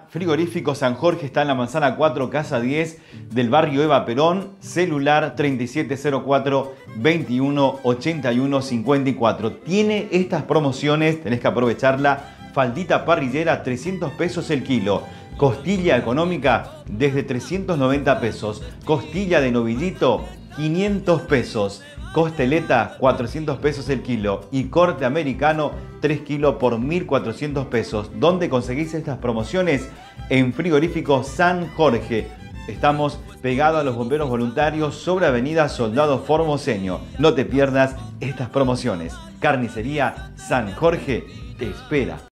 Frigorífico San Jorge está en la manzana 4, casa 10 del barrio Eva Perón, celular 3704 21 81 54. Tiene estas promociones, tenés que aprovecharla. Faldita parrillera, 300 pesos el kilo. Costilla económica desde 390 pesos. Costilla de novillito, 500 pesos. Costeleta, 400 pesos el kilo. Y corte americano, 3 kilos por 1.400 pesos. ¿Dónde conseguís estas promociones? En Frigorífico San Jorge. Estamos pegados a los bomberos voluntarios sobre Avenida Soldado Formoseño. No te pierdas estas promociones. Carnicería San Jorge te espera.